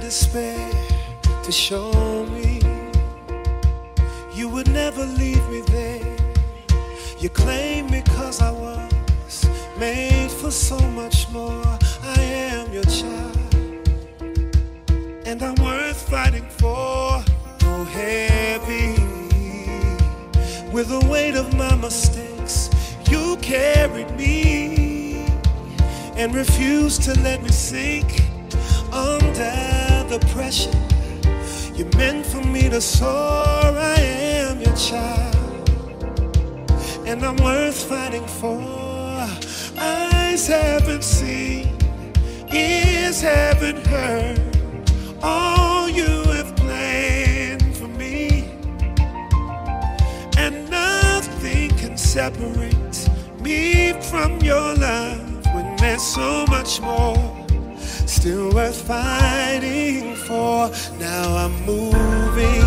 despair to show me you would never leave me there. You claimed me 'cause I was made for so much more. I am your child, and I'm worth fighting for. Oh, heavy with the weight of my mistakes, you carried me and refused to let me sink under the pressure. You meant for me to soar. I am your child, and I'm worth fighting for. Eyes haven't seen, ears haven't heard all you have planned for me, and nothing can separate me from your love when there's so much more still worth fighting for. Now I'm moving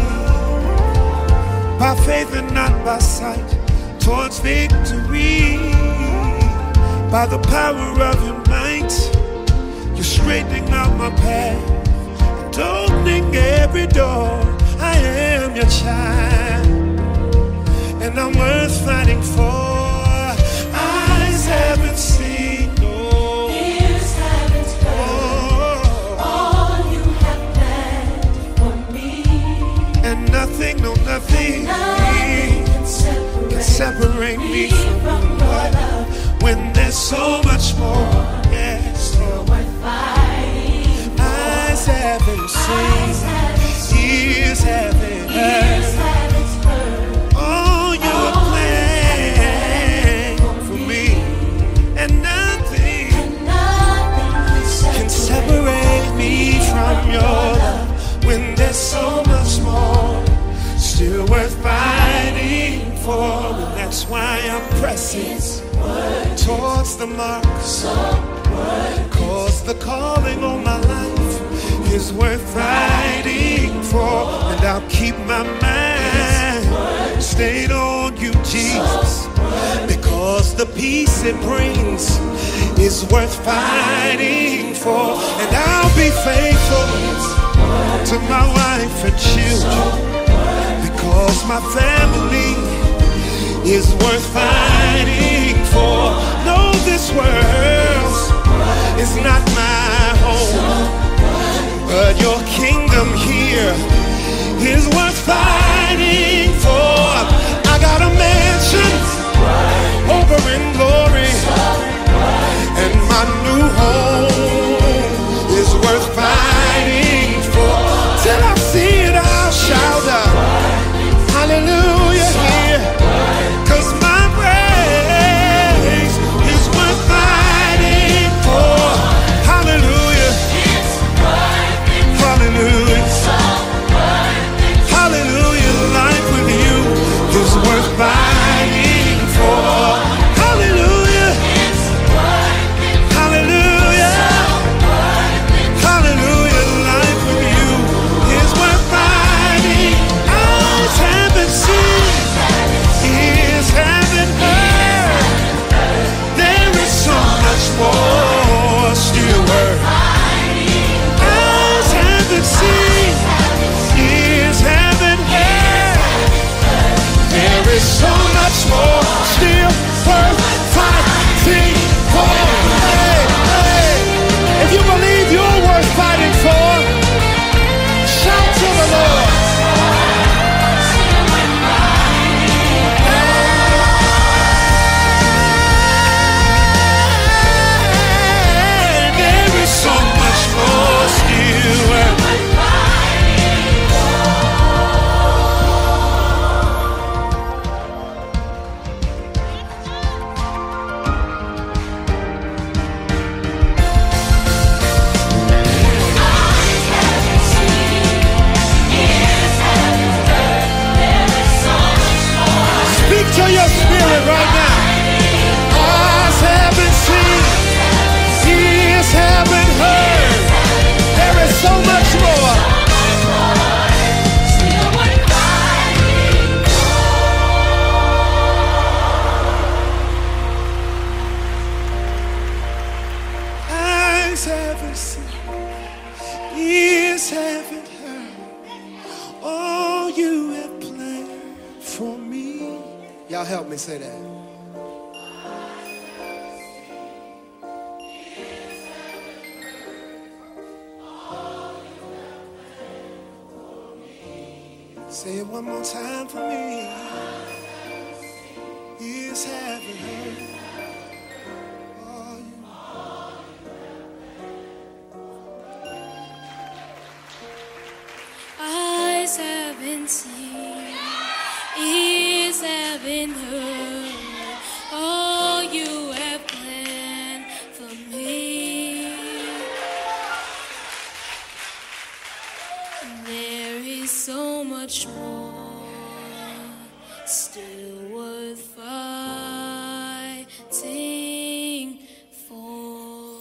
by faith and not by sight towards victory. By the power of your might, you're straightening out my path and opening every door. I am your child, and I'm worth fighting for. Eyes haven't seen, ears haven't heard all you have planned for me, and nothing, no nothing, can separate me from your love. When there's so much more, yes, still worth fighting for. Eyes haven't seen, ears haven't heard all you have planned for me, and nothing can separate me from your love. When there's so much more still worth fighting for, and that's why I'm pressing towards the mark, cause the calling on my life is worth fighting for. And I'll keep my mind stayed on you, Jesus, because the peace it brings is worth fighting for. And I'll be faithful to my wife and children, because my family is worth fighting for. No, this world is not my home, but your kingdom here is worth fighting for. I got a mansion over in glory, and my new home is worth fighting for. Till I see it, I'll shout out hallelujah here, 'cause my praise is worth fighting for. Hallelujah. Y'all help me say that. Say it one more time for me. Ears haven't heard all you. Eyes haven't seen, ears haven't heard all you have planned for me. And there is so much more still worth fighting for.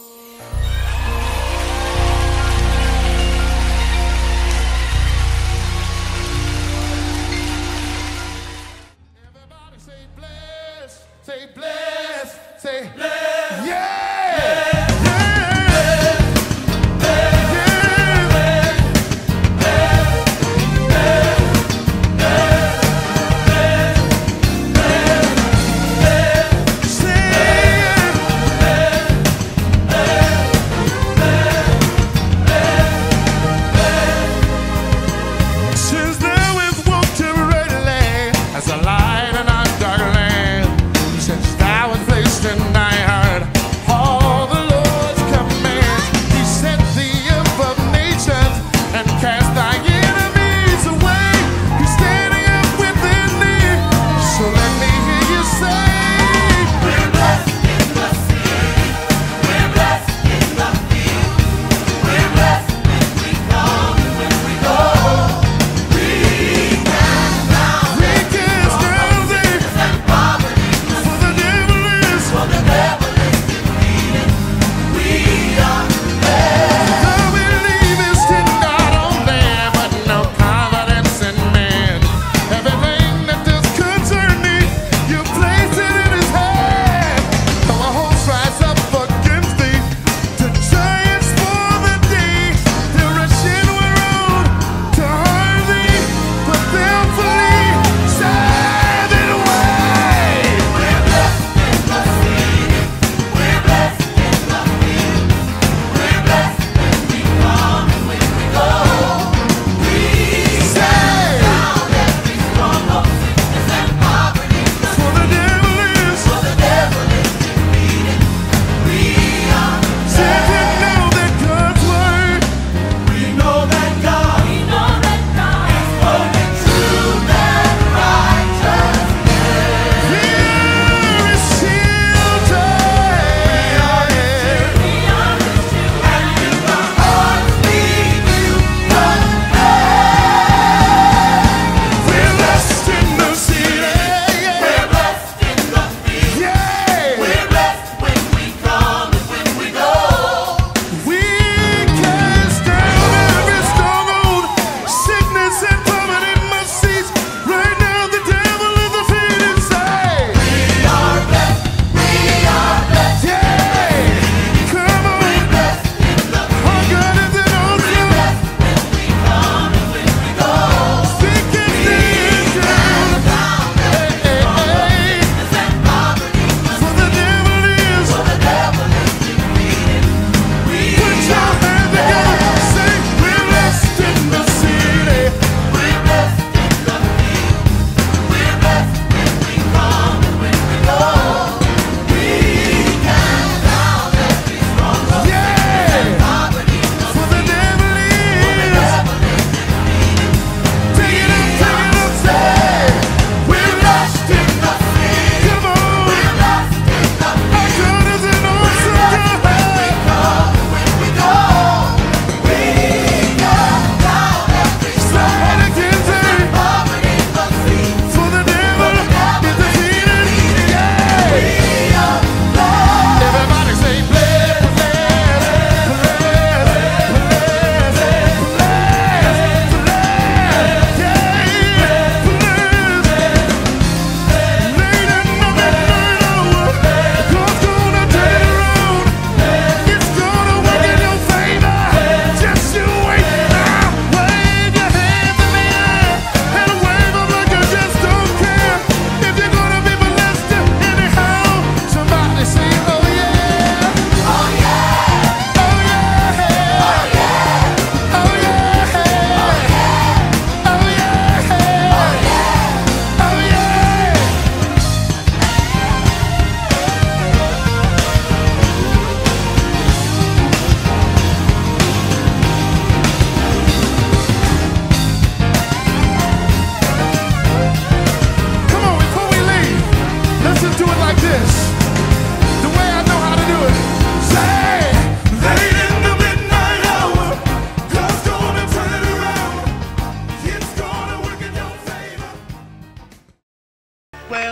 Everybody say bless, say bless, say bless. Yeah!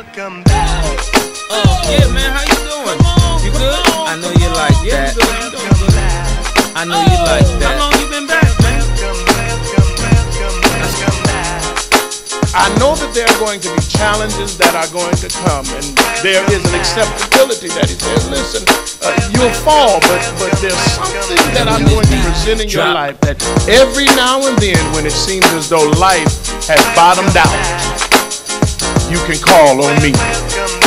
Yeah, man, how you doing? You good? I know you like that. I know you like that. How long you been back, man? I know that there are going to be challenges that are going to come, and there is an acceptability that he says, listen, you'll fall, but there's something that I'm going to present in your life that every now and then when it seems as though life has bottomed out, you can call on me.